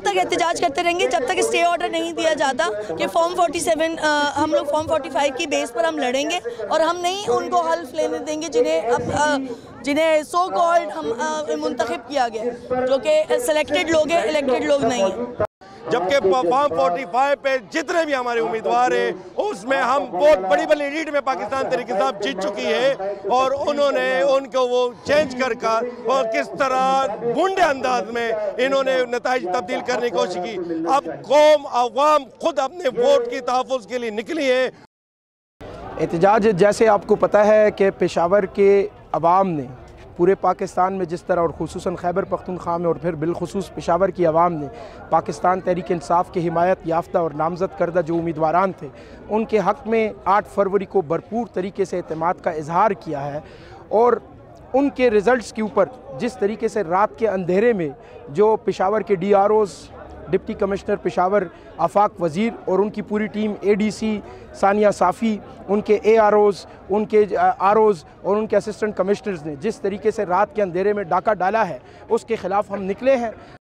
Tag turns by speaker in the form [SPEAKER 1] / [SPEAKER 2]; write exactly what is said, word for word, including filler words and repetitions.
[SPEAKER 1] तक एहतजाज करते रहेंगे जब तक स्टे ऑर्डर नहीं दिया जाता कि फॉर्म फोर्टी सेवन हम लोग फॉर्म फोर्टी फाइव की बेस पर हम लड़ेंगे और हम नहीं उनको हल्फ लेने देंगे जिन्हें अब जिन्हें सो कॉल्ड हम मुंतखब किया गया, जो कि सिलेक्टेड लोग हैं, इलेक्टेड लोग नहीं हैं।
[SPEAKER 2] जबकि फॉर्म फोर्टी फाइव पे जितने भी हमारे उम्मीदवार हैं उसमें हम बहुत बड़ी बड़ी लीड में पाकिस्तान तहरीक इंसाफ जीत चुकी है और उन्होंने उनको वो चेंज कर कर और किस तरह गुंडे अंदाज में इन्होंने नताइज तब्दील करने की कोशिश की। अब कौम अवाम खुद अपने वोट की तहफ़्फ़ुज़ के लिए निकली है।
[SPEAKER 3] एहतजाज जैसे आपको पता है कि पेशावर के अवाम ने पूरे पाकिस्तान में जिस तरह और ख़ुसूसन खैबर पख्तूनख्वा में और फिर बिलखुसूस पेशावर की आवाम ने पाकिस्तान तहरीक इंसाफ के हिमायत याफ्ता और नामज़द करदा जो उम्मीदवारान थे उनके हक़ में आठ फरवरी को भरपूर तरीके से एतमाद का इजहार किया है और उनके रिज़ल्ट्स के ऊपर जिस तरीके से रात के अंधेरे में जो पेशावर के D R Os, deputy commissioner Peshawar, Afaq Wazir और उनकी पूरी team, A D C Sania Safi, उनके ए आर ओज़, उनके आर ओज़ और उनके असिस्टेंट कमिश्नर्स ने जिस तरीके से रात के अंधेरे में डाका डाला है उसके ख़िलाफ़ हम निकले हैं।